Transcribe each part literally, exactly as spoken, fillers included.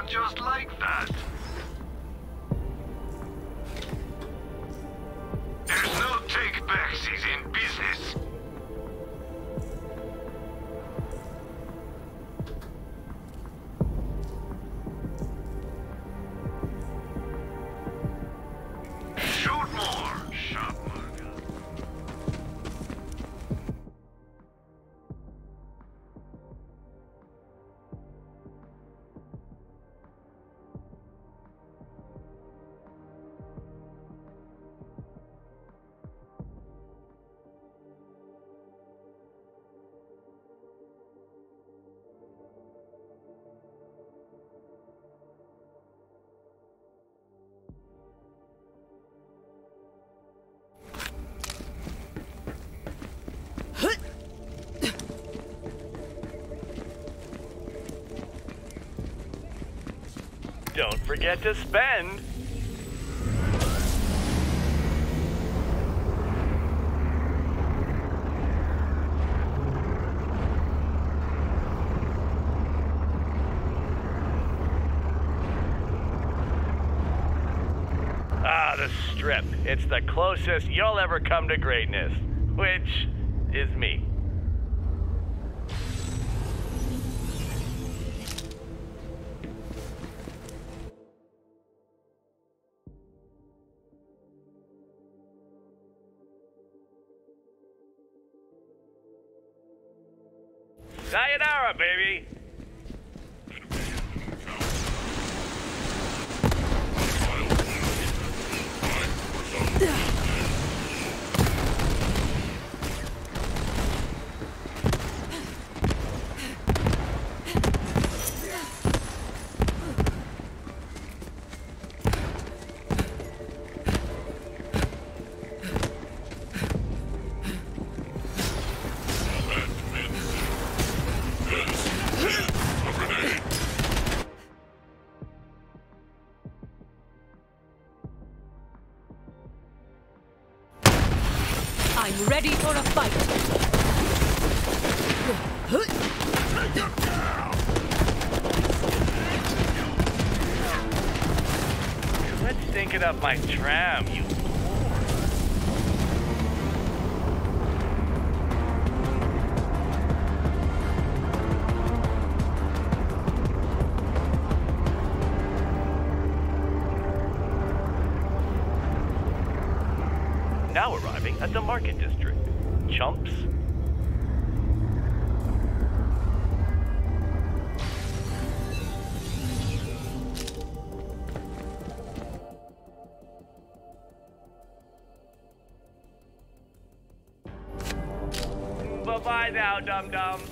just like that. There's no take-backsies in business. Shoot more, shot more. Don't forget to spend. Ah, the Strip. It's the closest you'll ever come to greatness, which is me. Sayonara, baby! I'm ready for a fight! Quit stinking up my tram, you Now arriving at the Market District. Chumps. Bye-bye now, dum-dum.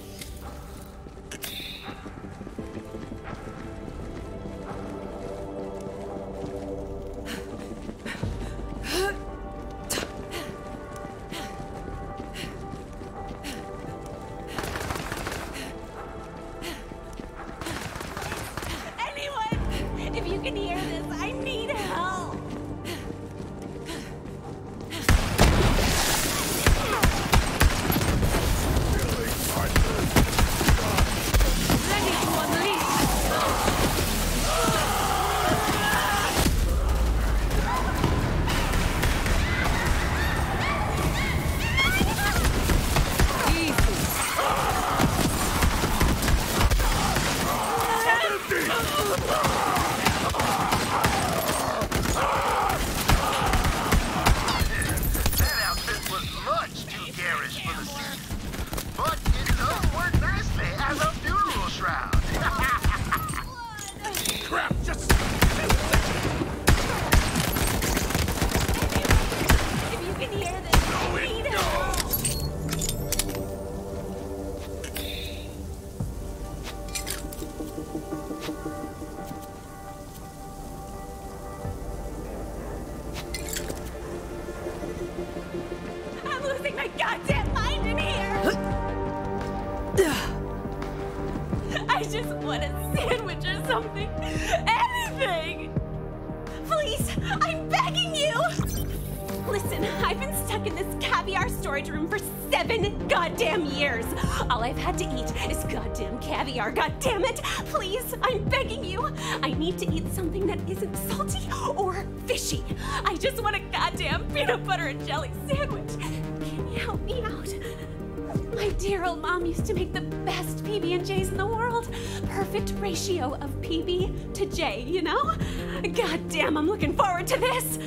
Listen, I've been stuck in this caviar storage room for seven goddamn years. All I've had to eat is goddamn caviar, goddamn it. Please, I'm begging you. I need to eat something that isn't salty or fishy. I just want a goddamn peanut butter and jelly sandwich. Can you help me out? My dear old mom used to make the best P B and J's in the world. Perfect ratio of P B to J, you know? God damn, I'm looking forward to this.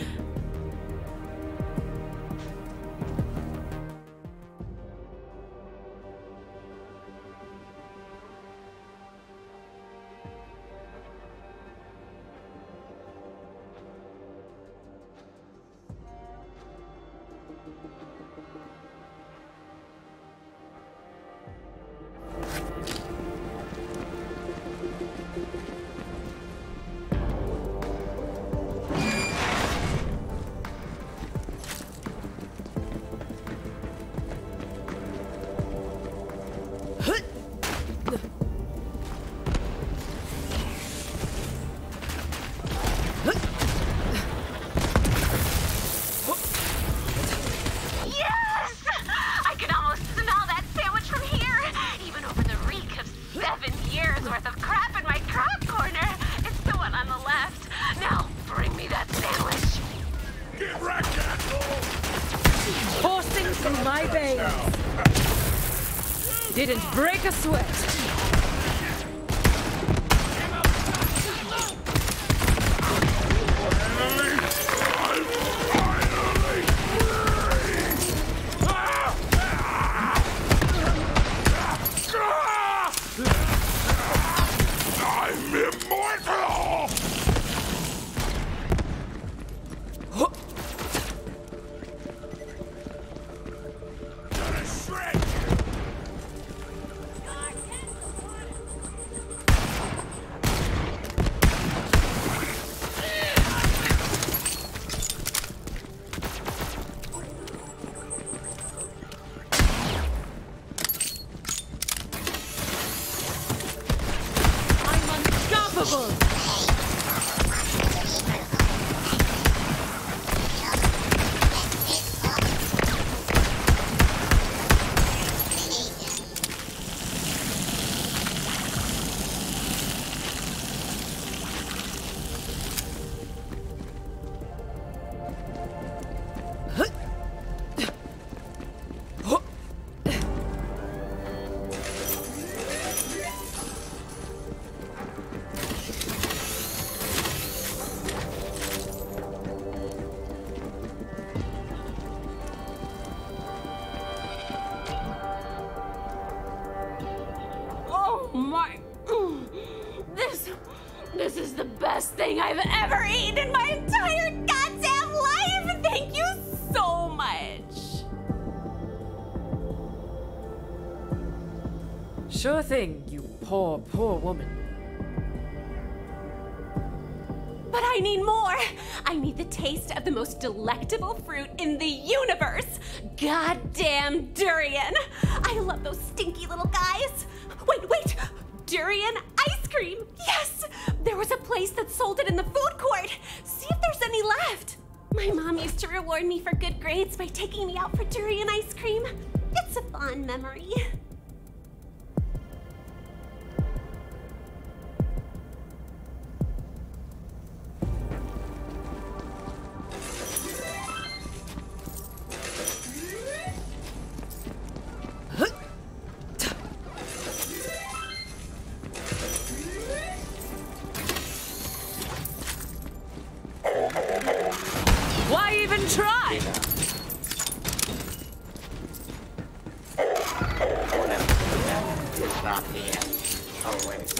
Didn't break a sweat. I'm immortal! Gonna shred you! This is the best thing I've ever eaten in my entire goddamn life! Thank you so much! Sure thing, you poor, poor woman. But I need more! I need the taste of the most delectable fruit in the universe! Goddamn durian! I love those stinky little guys! Wait, wait! Durian ice cream! Yes! There was a place that sold it in the food court! See if there's any left! My mom used to reward me for good grades by taking me out for durian ice cream. It's a fond memory. Why even try? It's not the end. Always.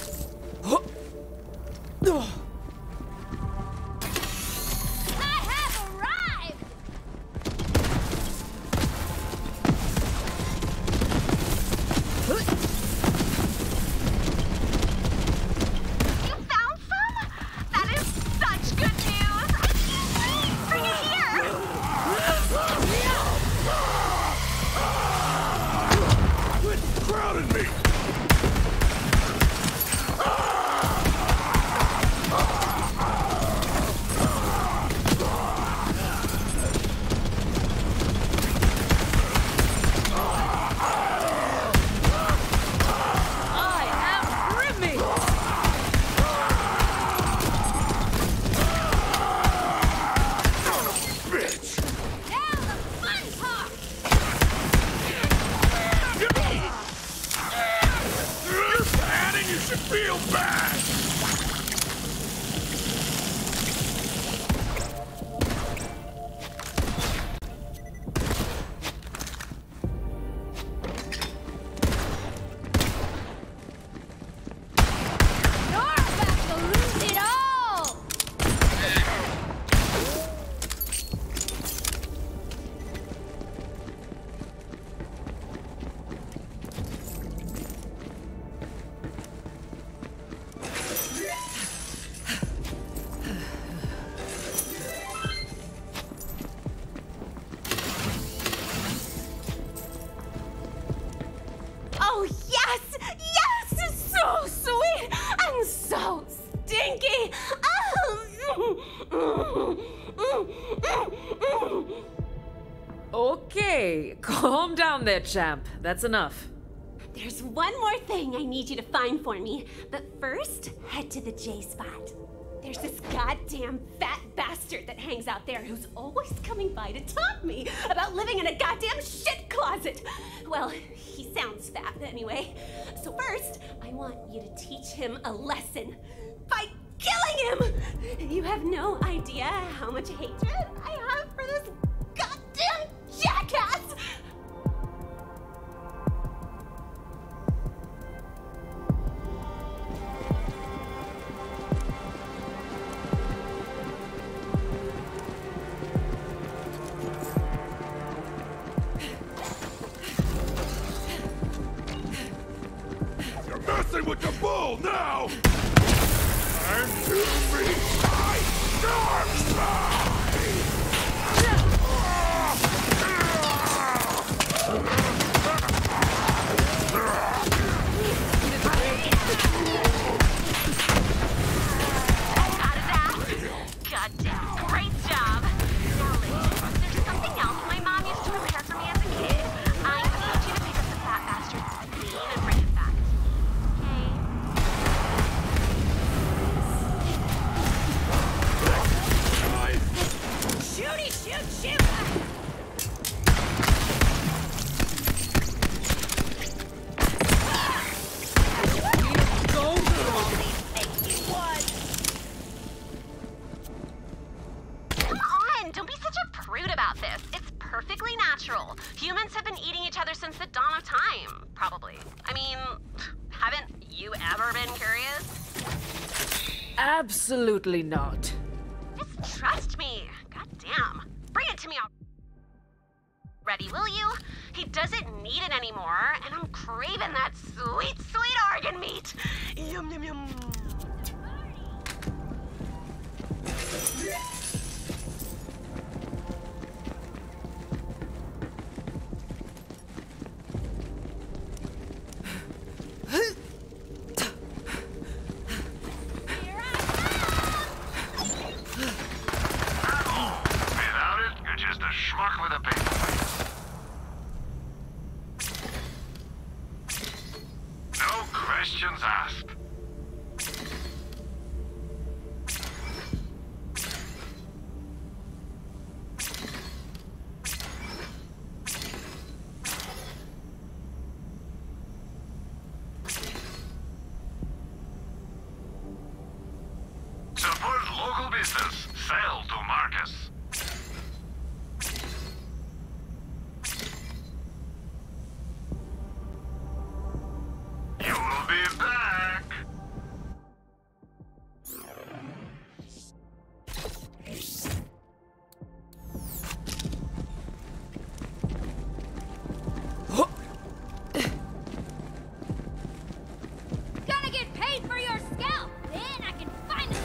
I have you should feel bad! Oh, yes! Yes! So sweet and so stinky! Okay, calm down there, champ. That's enough. There's one more thing I need you to find for me, but first, head to the J spot. There's this goddamn fat bastard that hangs out there who's always coming by to taunt me about living in a goddamn shit closet. Well, he sounds fat anyway. So first, I want you to teach him a lesson by killing him. You have no idea how much hatred I have for this goddamn jackass. Messing with the bull now! Time to reach my dark side! Out of that! Goddamn, great job! Now listen, there's something else my mom used to prepare for me as a kid. I need you to pick up the fat bastard's spleen and bring it back. Shooty, shoot, shoot! Come on, don't be such a prude about this. It's perfectly natural. Humans have been eating each other since the dawn of time, probably. I mean, haven't you ever been curious? Absolutely not. Just trust me. God damn. Bring it to me already, will you? He doesn't need it anymore, and I'm craving that sweet, sweet organ meat. Yum, yum, yum. Without it, you're just a schmuck with a paper. No questions asked. Support local business. Sell to Marcus. You will be back. Gotta get paid for your scalp. Then I can finally.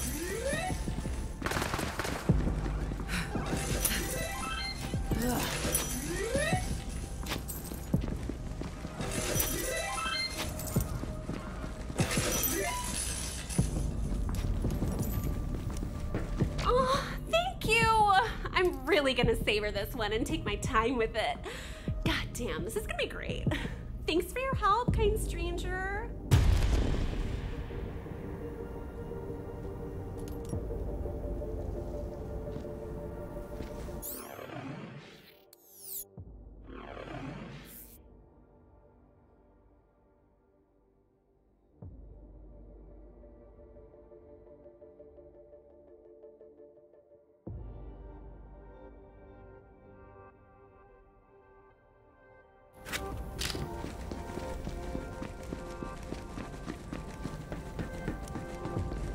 Oh, thank you. I'm really gonna savor this one and take my time with it. God damn, this is gonna be great. Thanks for your help, kind stranger.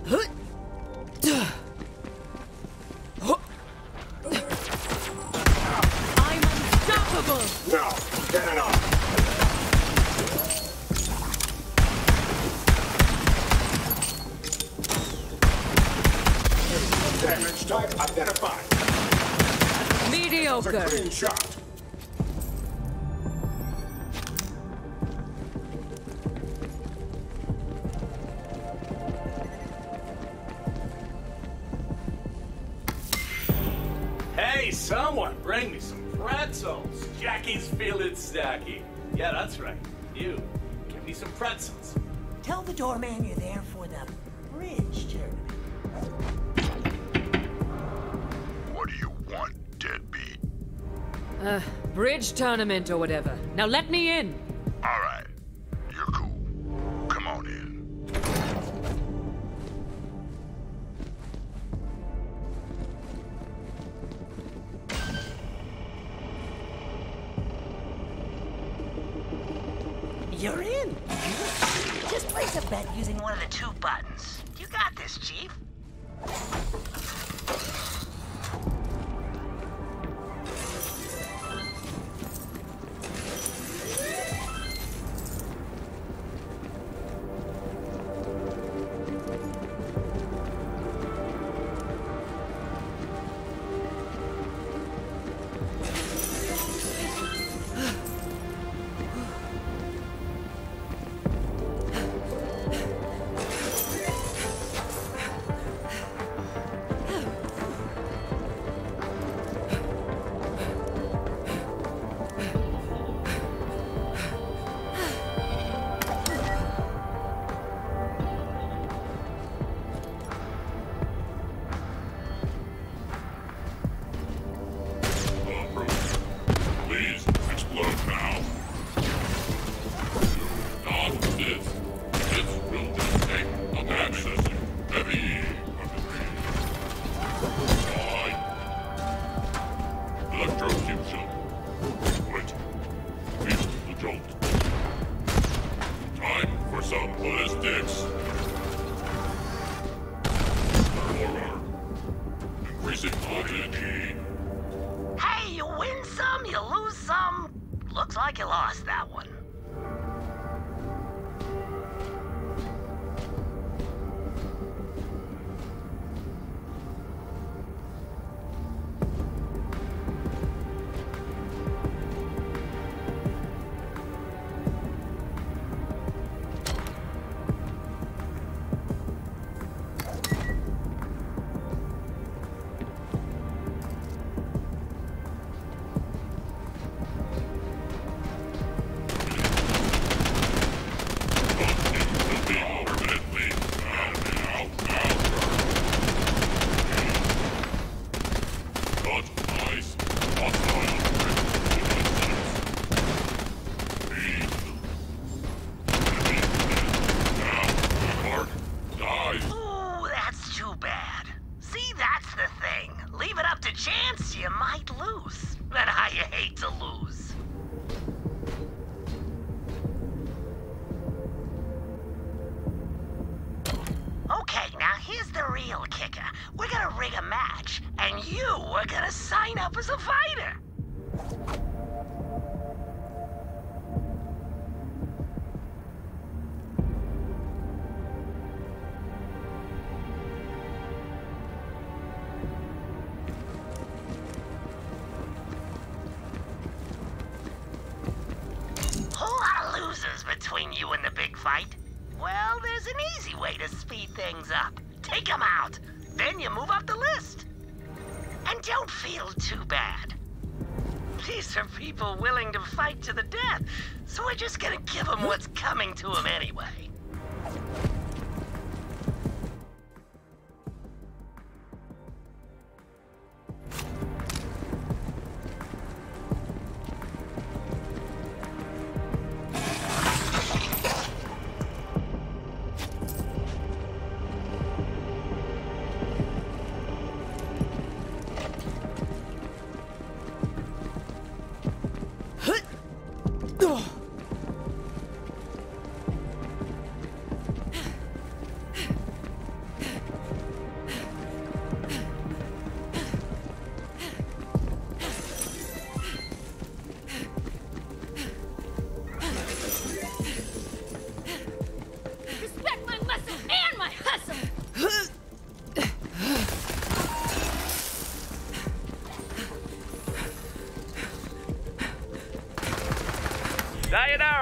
I'm unstoppable! No, get it off. Damage type identified. It's a Mediocre. clean shot. Hey, someone, bring me some pretzels. Jackie's feeling snacky. Yeah, that's right. You, give me some pretzels. Tell the doorman you're there for the bridge tournament. What do you want, deadbeat? Uh, bridge tournament or whatever. Now let me in! All right, you're cool. Come on in. You're in. Just place a bet using one of the two buttons. You got this, Chief. Please, explode now. Not this. This will just take an accessing heavy weaponry. Die. Electrocution. Wait. Feel the jolt. Time for some ballistics. Horror. Increasing mobility. Hey, you win some, you lose some. Looks like you lost that one. Ooh, that's too bad. See, that's the thing. Leave it up to chance, you might lose. And how you hate to lose. Okay, now here's the real kicker. We're gonna rig a match, and you are gonna sign up as a fighter. Whole lot of losers between you and the big fight. Well, there's an easy way to speed things up. Take them out. Then you move up the list. And don't feel too bad. These are people willing to fight to the death, so we're just gonna give them what's coming to them anyway.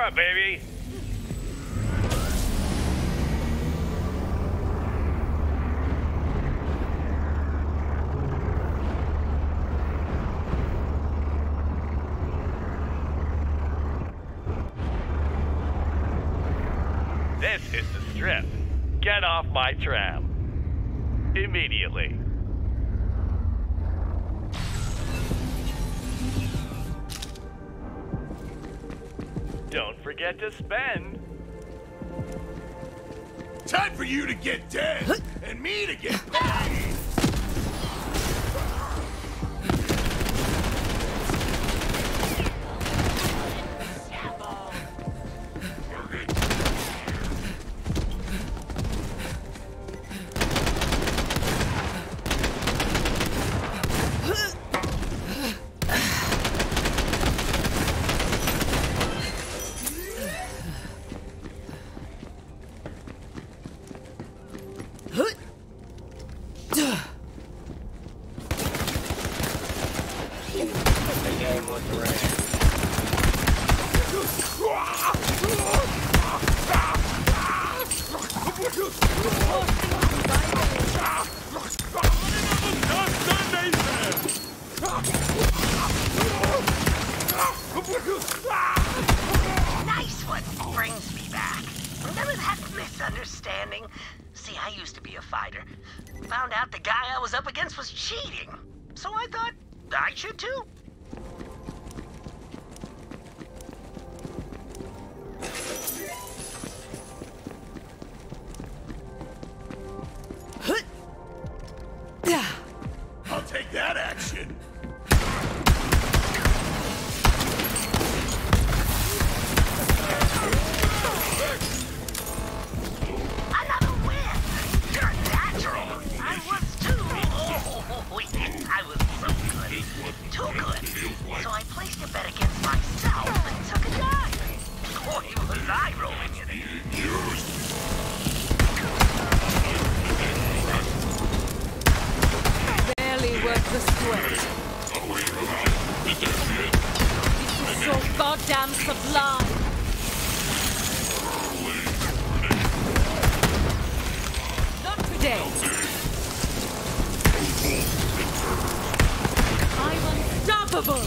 Takara, baby! This is the Strip. Get off my tram. Immediately. Don't forget to spend. Time for you to get dead, and me to get paid! Nice one. Brings me back. Remember that misunderstanding? See, I used to be a fighter. Found out the guy I was up against was cheating. So I thought I should too. I'll take that action. Another win! You're a natural! I was too! Oh, yeah, I was so good. Too good. So I placed a bet against myself and took a dive. Boy, was I rolling in it. Barely worth the sweat. This is so goddamn sublime. Not today. I'm unstoppable.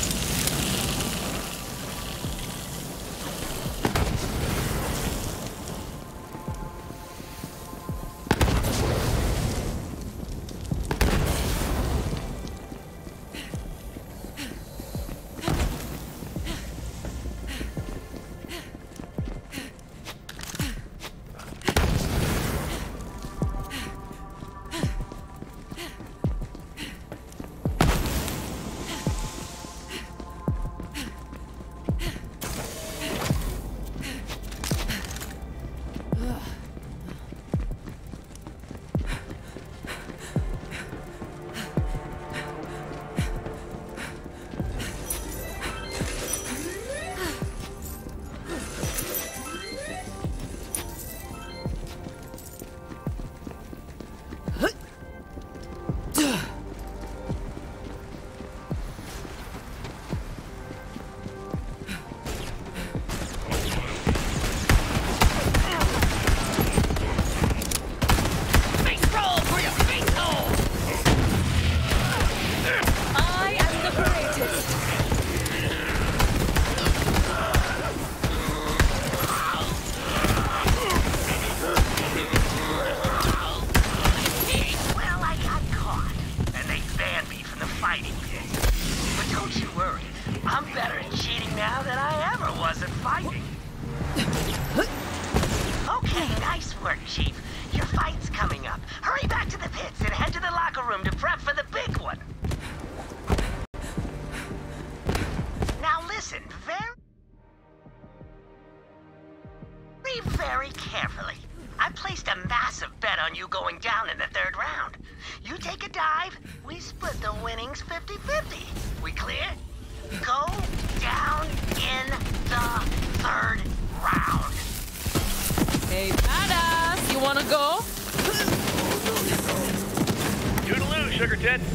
Very carefully. I placed a massive bet on you going down in the third round. You take a dive, we split the winnings fifty fifty. We clear? Go down in the third round. Hey, badass, you wanna go? Toodaloo, sugar tits.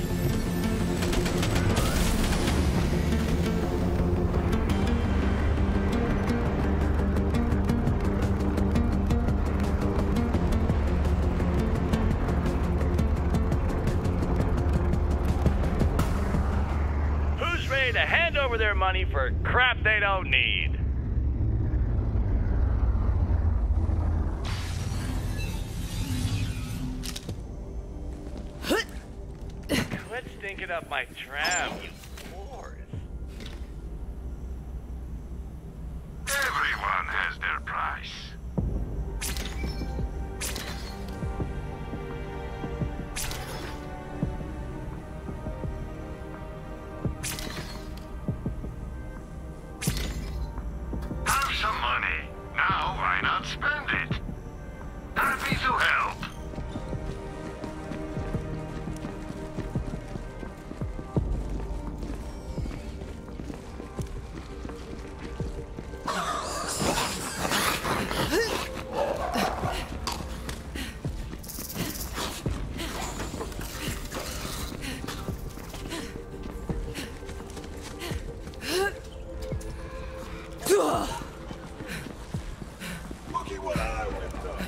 over their money for crap they don't need. Quit stinking up my tram, you whores. Everyone has their price. Have some money. Now why not spend it? Happy to help. Looky what I whipped up.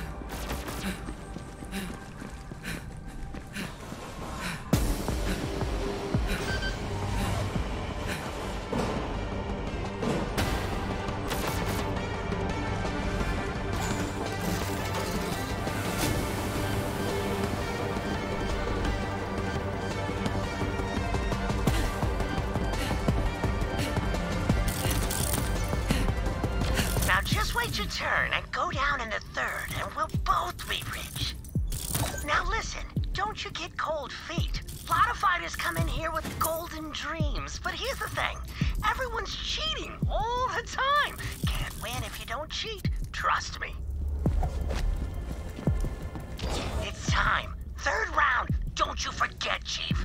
Now just wait your turn and go down in the third, and we'll both be rich. Now listen, don't you get cold feet. A lot of fighters come in here with golden dreams, but here's the thing. Everyone's cheating all the time. Can't win if you don't cheat. Trust me. It's time. Third round. Don't you forget, Chief.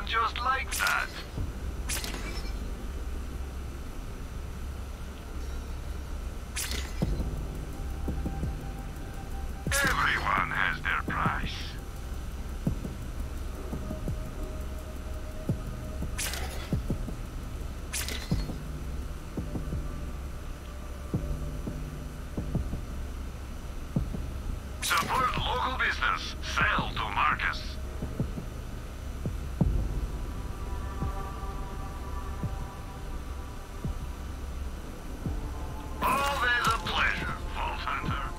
just like that. Everyone has their price. Support local business. Sell to Marcus. Always a pleasure, Vault Hunter.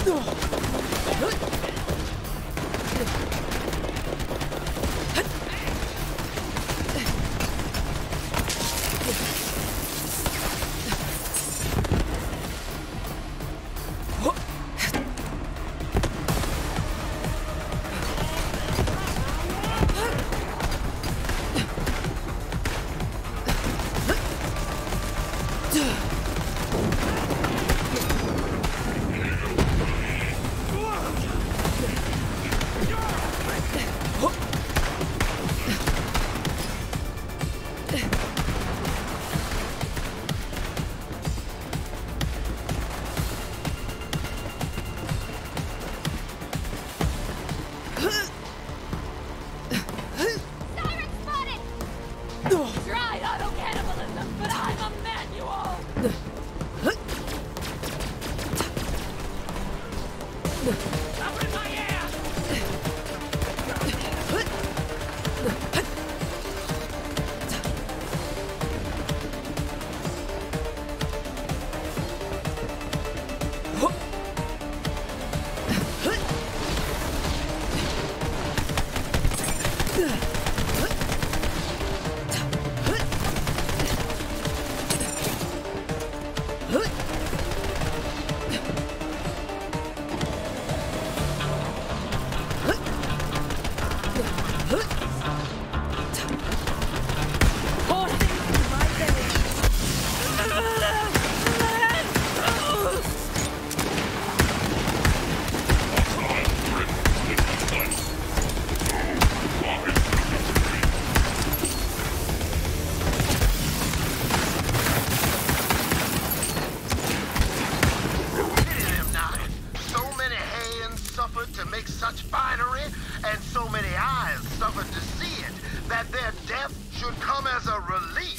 Siren spotted! Tried auto-cannibalism, but I'm a manual! Cover my ass! To make such finery, and so many eyes suffered to see it, that their death should come as a relief.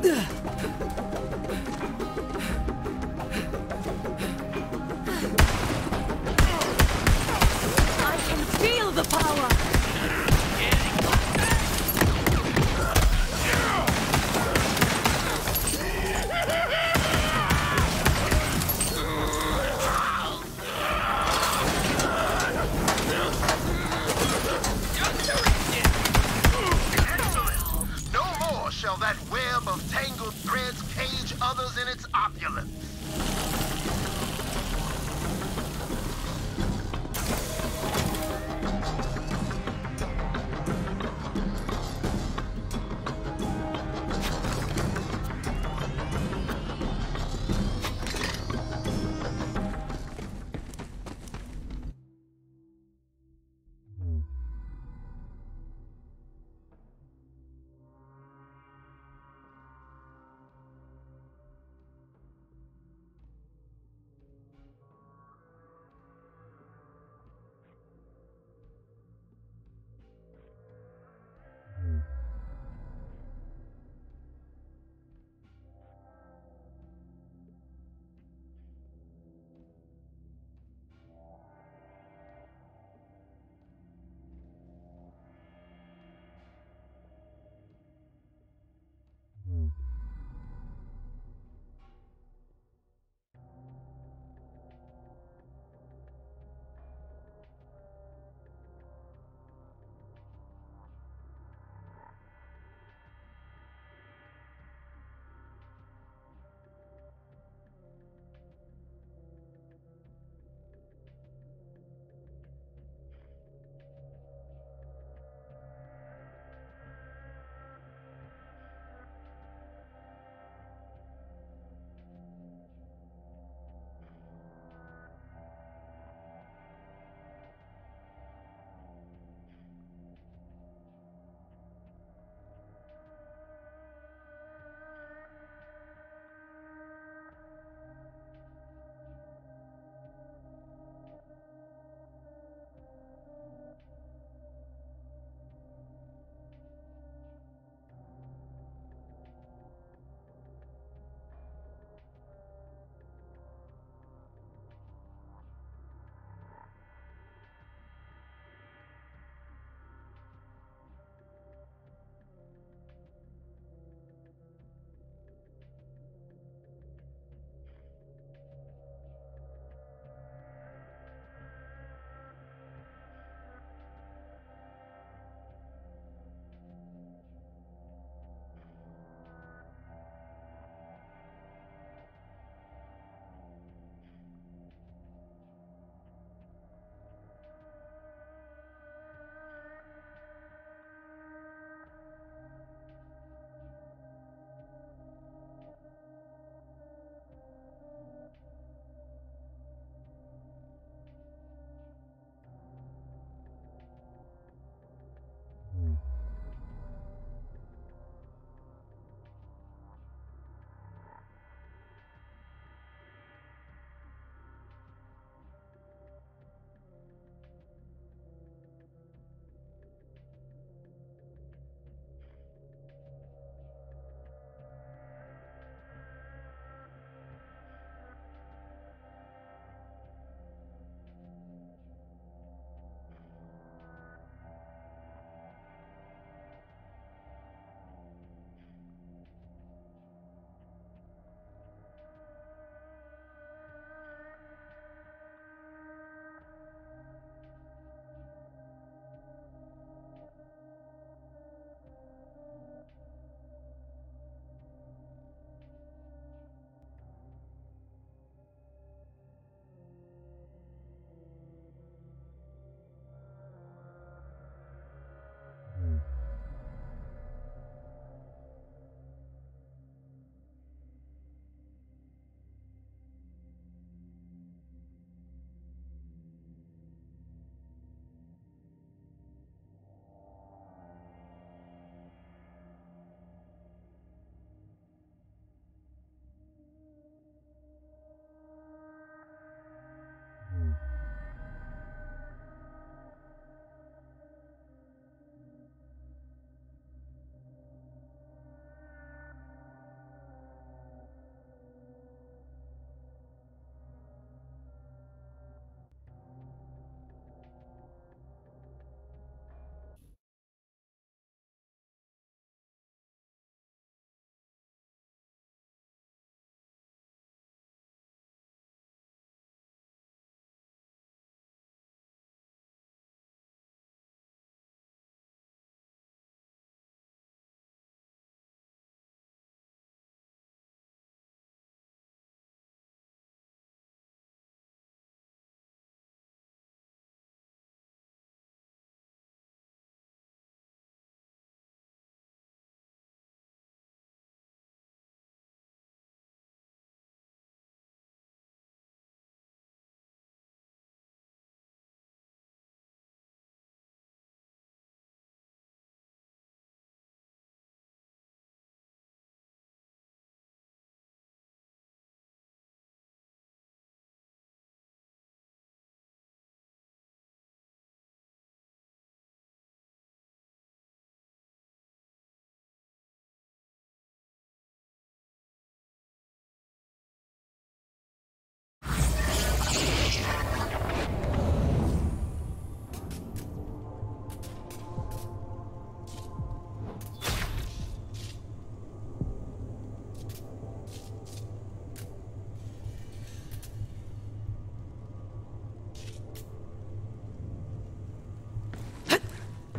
I can feel the power! No more shall that web of tangled threads cage others in its opulence.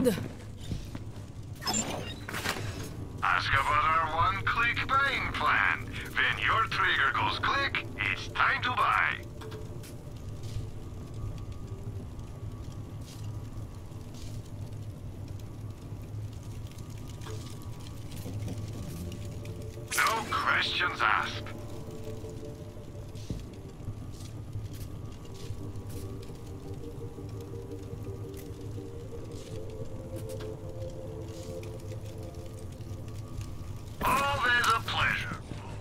Ask about our one-click buying plan. When your trigger goes click, it's time to buy. No questions asked. Always a pleasure.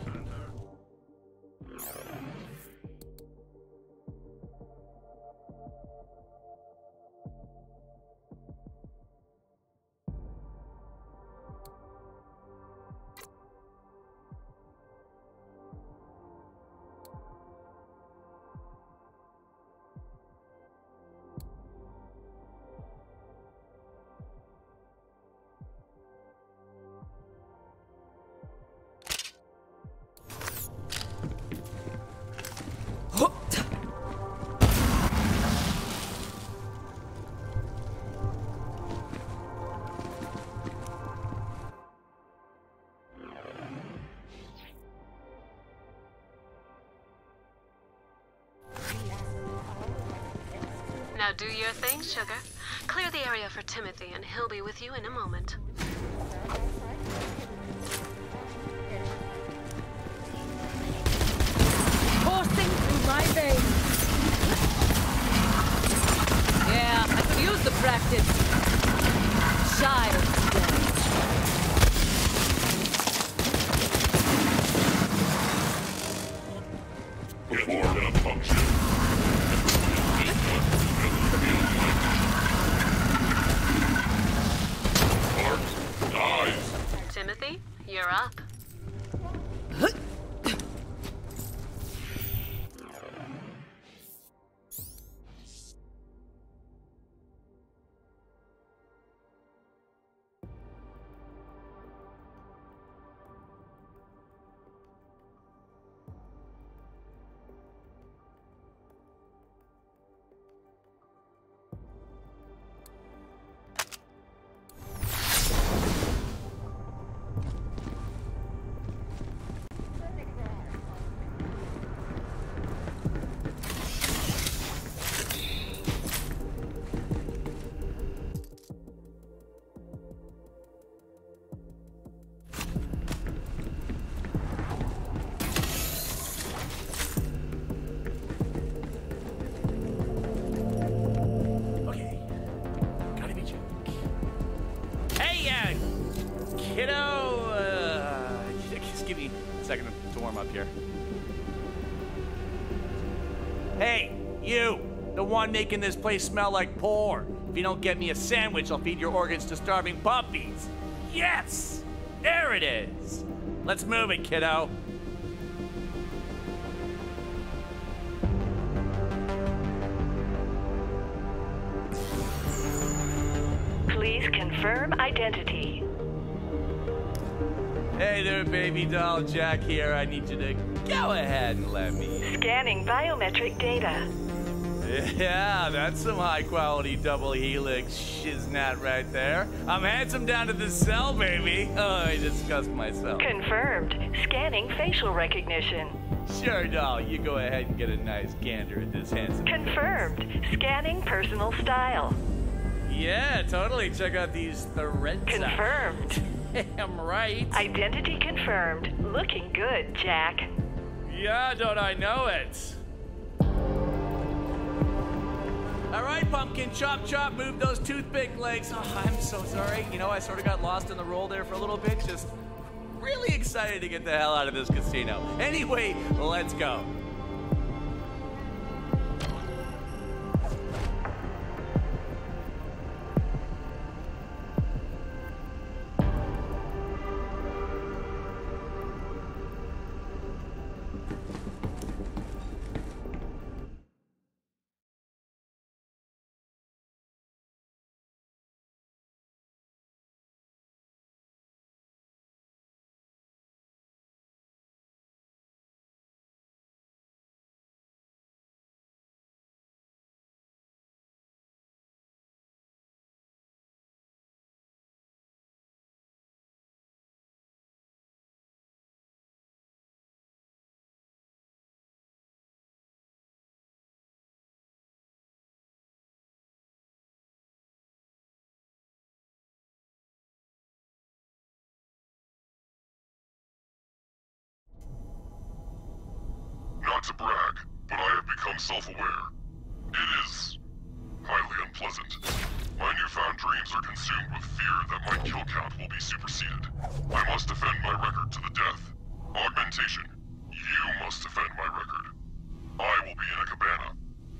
Now do your thing, sugar. Clear the area for Timothy, and he'll be with you in a moment. Coursing through my veins. Yeah, I could use the practice. Child's play. Before the function. Heart dies. Timothy, you're up. Kiddo, uh, just give me a second to warm up here. Hey, you, the one making this place smell like porn. If you don't get me a sandwich, I'll feed your organs to starving puppies. Yes, there it is. Let's move it, kiddo. Please confirm identity. Hey there, baby doll. Jack here. I need you to go ahead and let me in. Scanning biometric data. Yeah, that's some high-quality double helix shiznat right there. I'm handsome down to the cell, baby. Oh, I disgust myself. Confirmed. Scanning facial recognition. Sure, doll. You go ahead and get a nice gander at this handsome. Confirmed. Scanning personal style. Yeah, totally. Check out these threads. Confirmed. I'm right. Identity confirmed. Looking good, Jack. Yeah, don't I know it? All right, Pumpkin, chop, chop, move those toothpick legs. Oh, I'm so sorry. You know, I sort of got lost in the roll there for a little bit. Just really excited to get the hell out of this casino. Anyway, let's go. become self-aware. It is highly unpleasant. My newfound dreams are consumed with fear that my kill count will be superseded. I must defend my record to the death. Augmentation, you must defend my record. I will be in a cabana.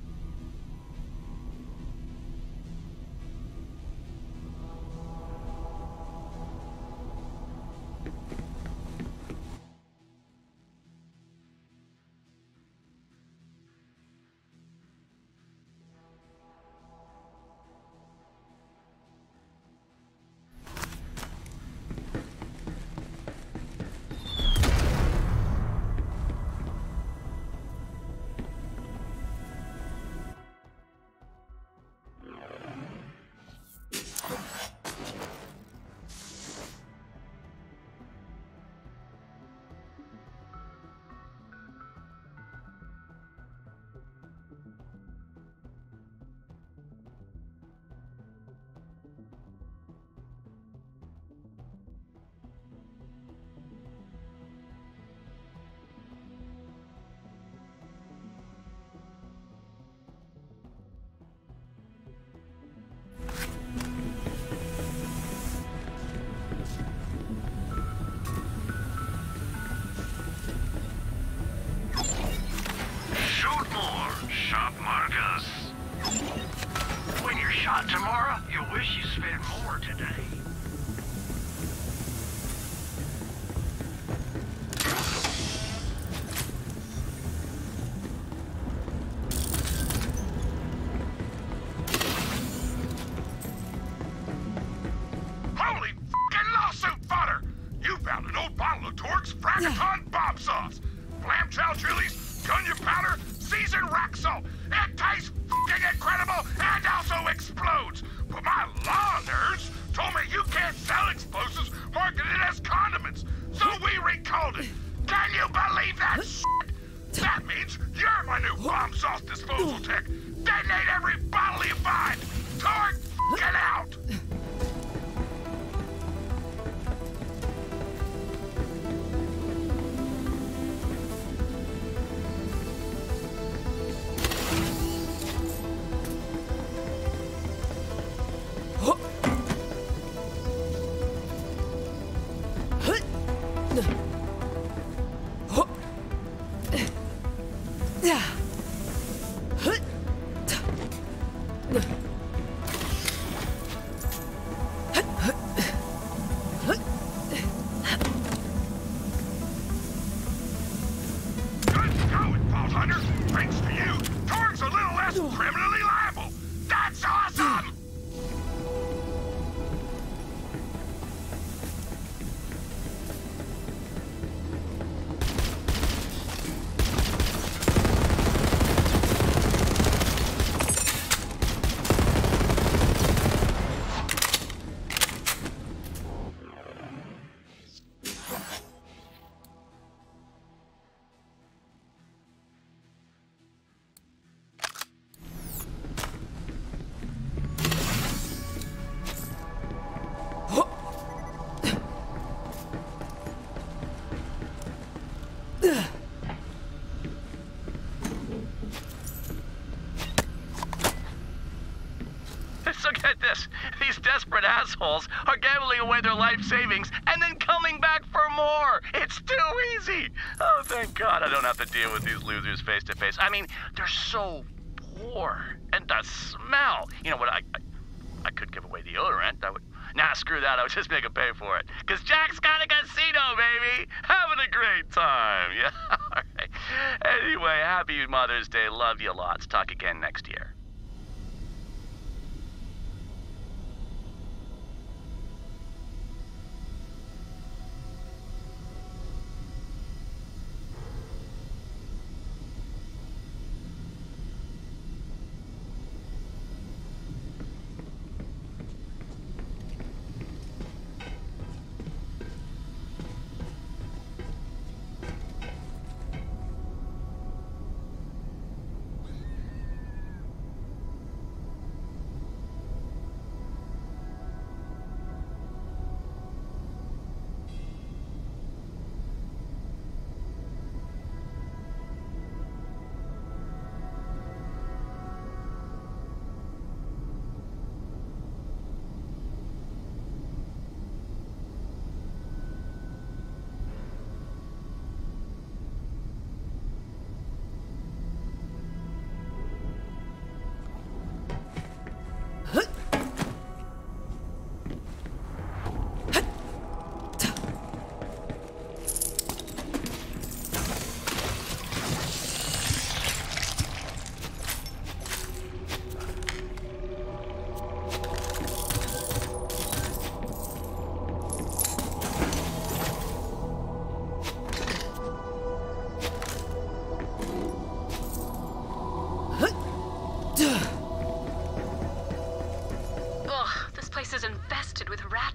Tomorrow, you'll wish you spent more today. Holy f***ing lawsuit fodder! You found an old bottle of Torque's Fragaton bomb sauce. Clamshell chilies, gunpowder, seasoned rock salt. It tastes f***ing incredible and also explodes. But my law nerds told me you can't sell explosives marketed as condiments, so we recalled it. Can you believe that shit? That means you're my new bomb sauce disposal tech. Detonate every bottle you find. Torque, get out! So get this, these desperate assholes are gambling away their life savings and then coming back for more. It's too easy. Oh, thank God I don't have to deal with these losers face to face. I mean, they're so poor. And the smell. You know what, I, I, I could give away deodorant. I would, nah, screw that, I would just make them pay for it. Because Jack's got a casino, baby. Having a great time. Yeah, all right. Anyway, happy Mother's Day. Love you lots. Talk again next year.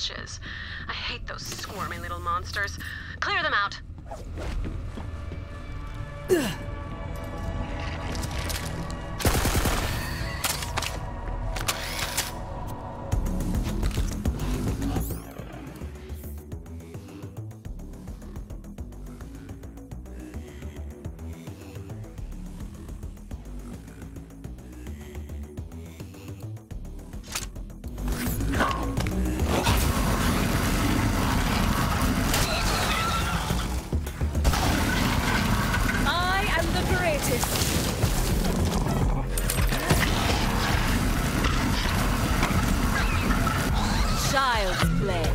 inches. I hate those squirmy little monsters. Clear them out. Child's play.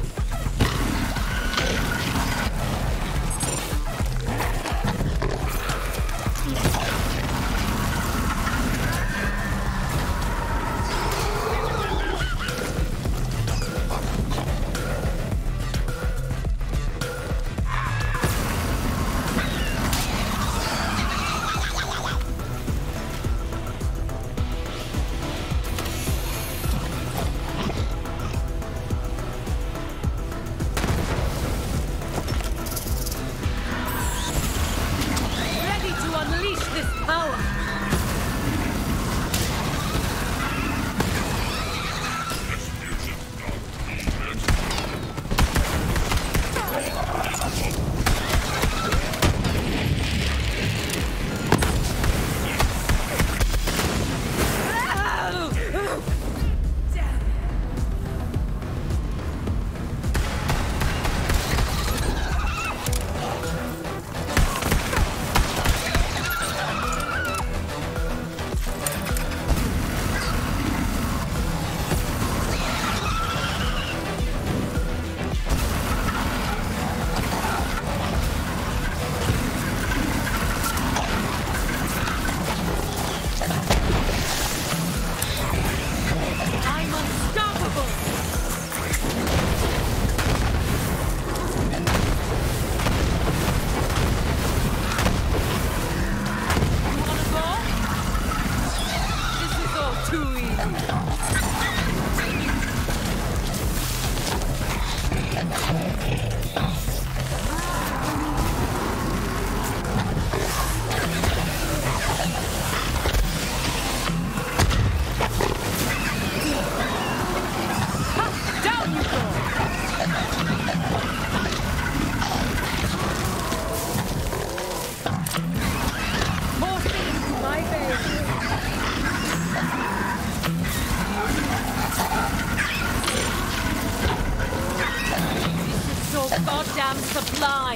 Goddamn supply!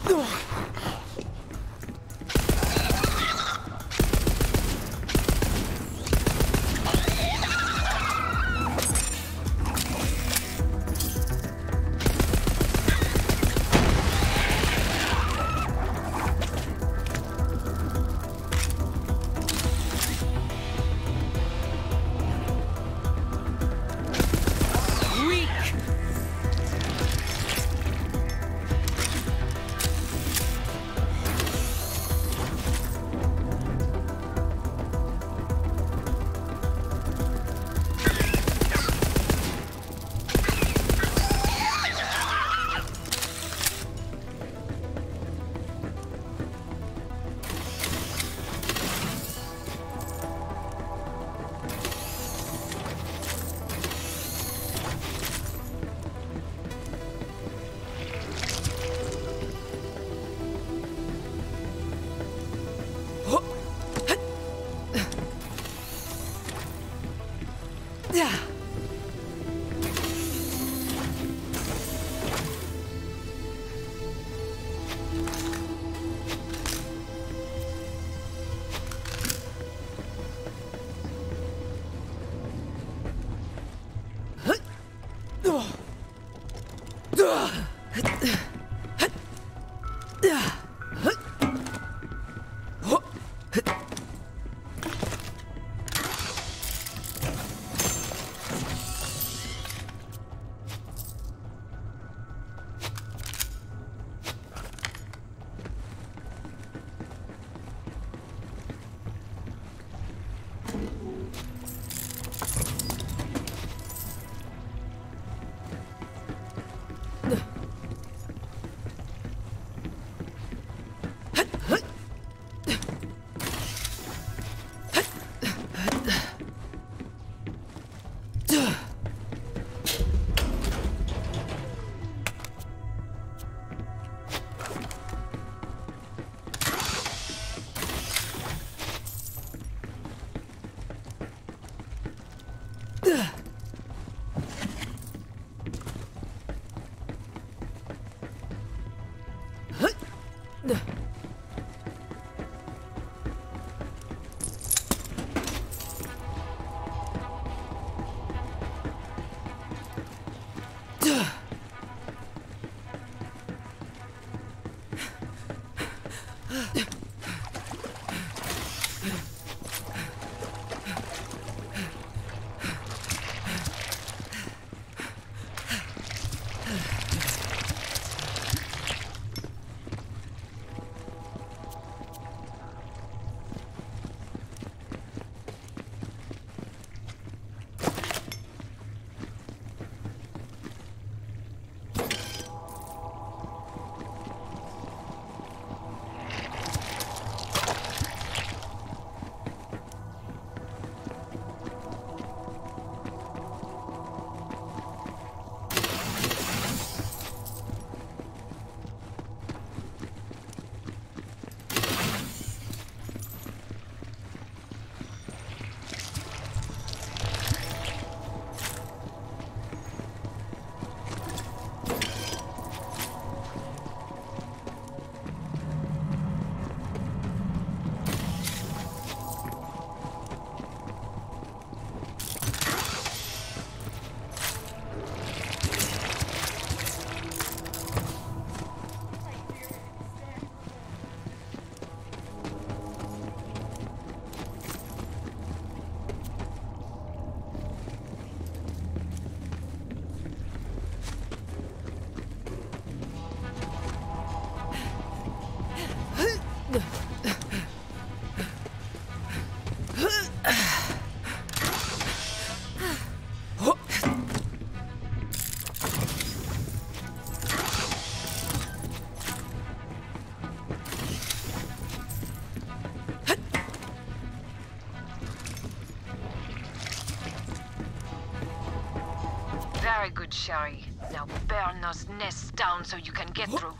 Very good, Sherry. Now burn those nests down so you can get through.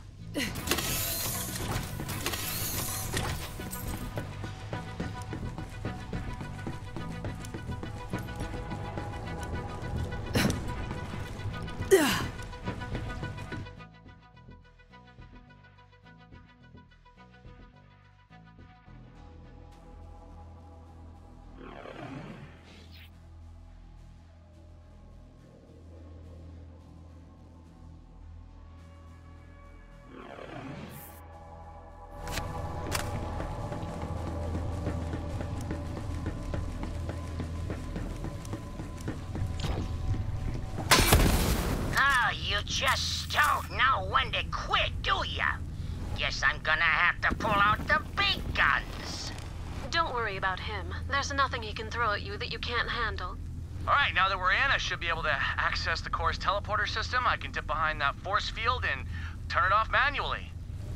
just don't know when to quit, do ya? Guess I'm gonna have to pull out the big guns. Don't worry about him. There's nothing he can throw at you that you can't handle. All right, now that we're in, I should be able to access the core's teleporter system. I can dip behind that force field and turn it off manually.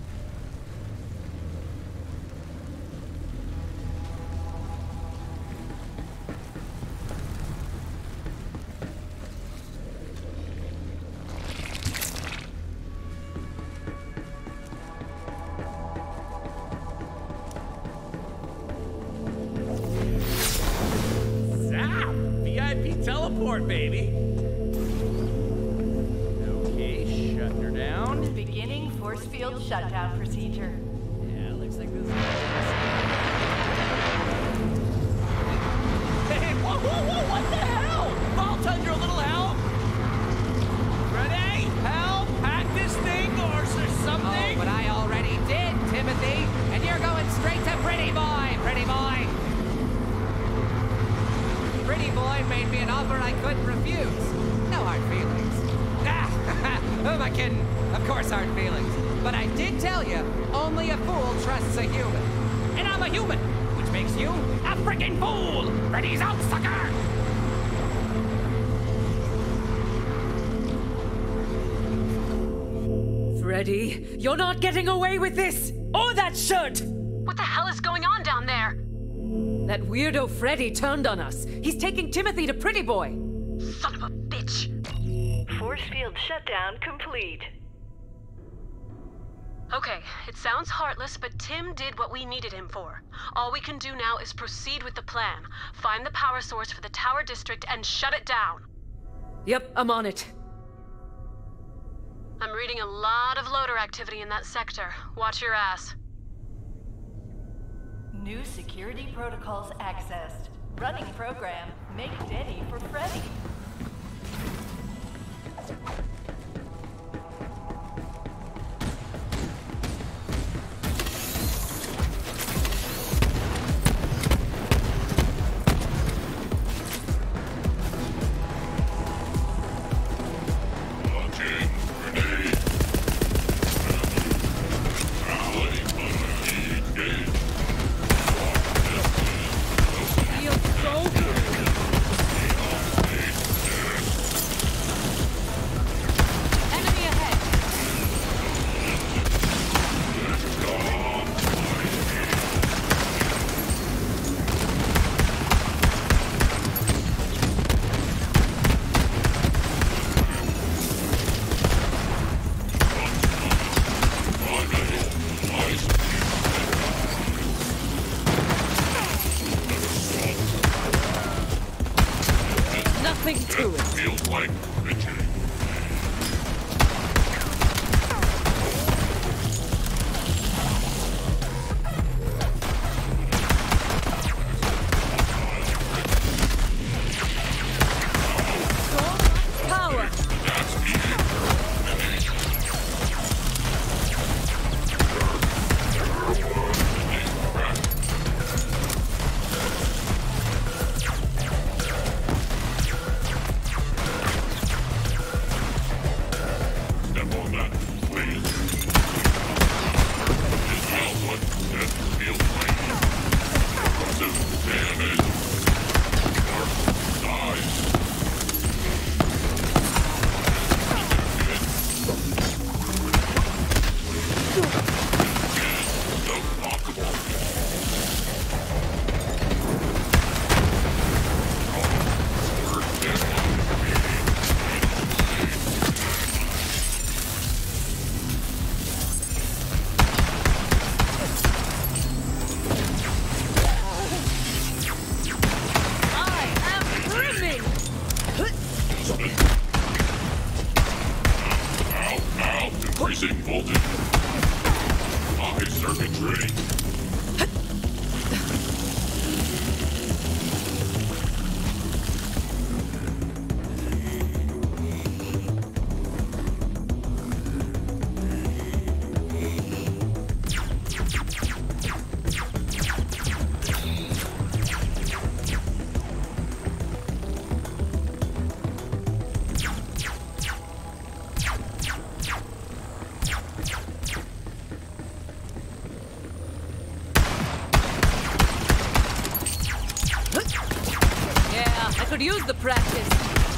Teleport, baby. Okay, shut her down. Beginning force field shutdown procedure. Yeah, looks like this. Hey, whoa, whoa, whoa, what the hell? Vault-Tundra, a little help? Ready? Help? Hack this thing, or is there something? Oh, but I already did, Timothy. And you're going straight to Pretty Boy, Pretty Boy. Pretty Boy made me an offer I couldn't refuse. No hard feelings. Ah, who am I kidding? Of course hard feelings. But I did tell you, only a fool trusts a human. And I'm a human, which makes you a freaking fool. Freddy's out, sucker! Freddy, you're not getting away with this! Or that shirt! What the hell is going on down there? That weirdo Freddy turned on us. He's taking Timothy to Pretty Boy. Son of a bitch. Force field shutdown complete. Okay, it sounds heartless, but Tim did what we needed him for. All we can do now is proceed with the plan. Find the power source for the Tower District and shut it down. Yep, I'm on it. I'm reading a lot of loader activity in that sector. Watch your ass. New security protocols accessed. Running program. Make ready for Freddy. Nothing to it. Feels like victory. Power. Increasing voltage. High circuitry. could use the practice.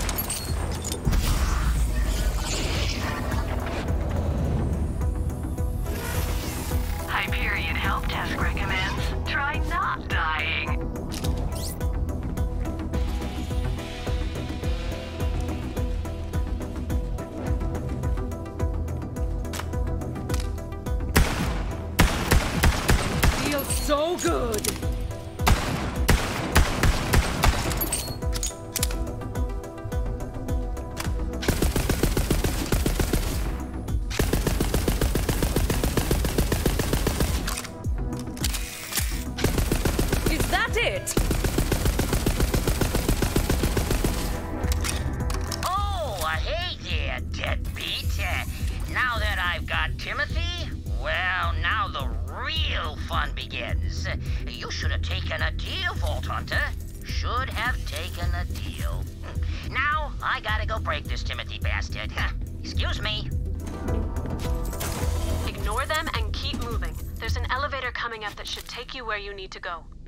Hyperion Help Desk recommends try not dying. Feels so good. It. Oh, uh, hey there, deadbeat. Uh, now that I've got Timothy, well, now the real fun begins. Uh, you should have taken a deal, Vault Hunter. Should have taken a deal. Now, I gotta go break this Timothy bastard. Excuse me. Ignore them and keep moving. There's an elevator coming up that should take you where you need to go.